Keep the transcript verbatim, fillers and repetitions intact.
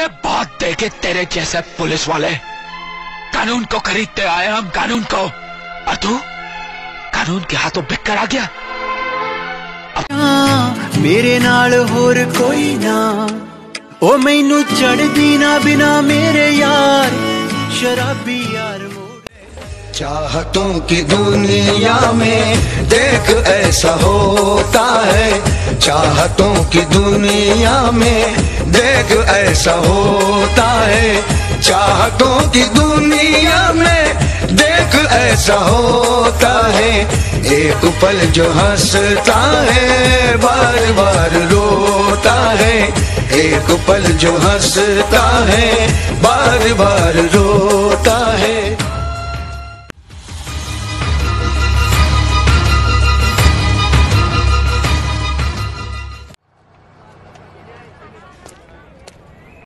बहुत देखे तेरे जैसे पुलिस वाले। कानून को खरीदते आए हम, कानून को। और तू कानून के हाथों बिक कर आ गया। मेरे नाल होर कोई ना, ओ मैनू चढ़दी ना बिना मेरे यार, शराबी यार मोरे। चाहतों की दुनिया में देख ऐसा होता है, चाहतों की दुनिया में देख ऐसा होता है, चाहतों की दुनिया में देख ऐसा होता है। एक पल जो हंसता है बार बार रोता है, एक पल जो हंसता है बार बार रोता है।